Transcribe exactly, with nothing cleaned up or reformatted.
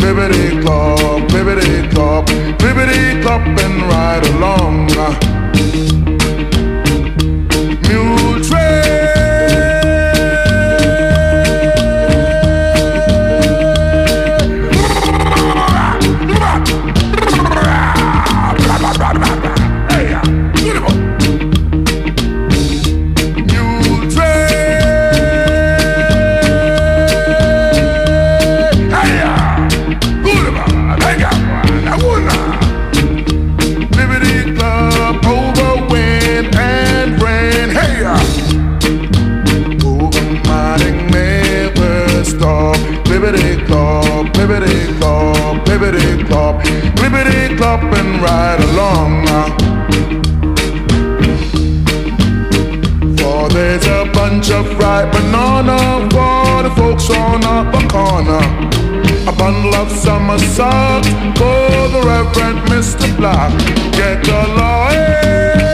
Clippity clop, clippity clop, clippity clop and ride along. Mule train. Clippity clop, clippity clop, clippity clop, clippity clop and ride along now. For there's a bunch of ripe banana for the folks on up a corner. A bundle of summer socks for the Reverend Mister Black. Get the law.